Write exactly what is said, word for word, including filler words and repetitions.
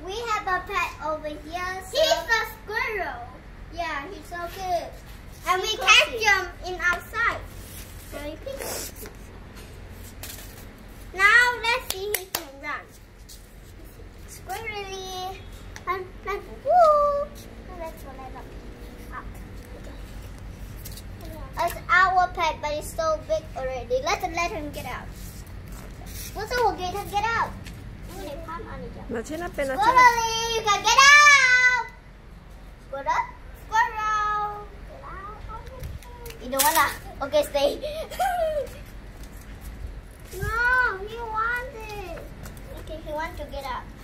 we have a pet over here. So he's a squirrel. Yeah, he's so good. And we catch him in outside. So we pick him. Now let's see he can run. Squirrely. And let's woo. Let's go let him up. It's our pet, but it's so big already. Let's let him get out. What's the get him get out? Natin na pena. Squirrely, you can get out. Squirrel, squirrel. Get out. You don't wanna? Okay, stay. No, he wants it. Okay, he wants to get out.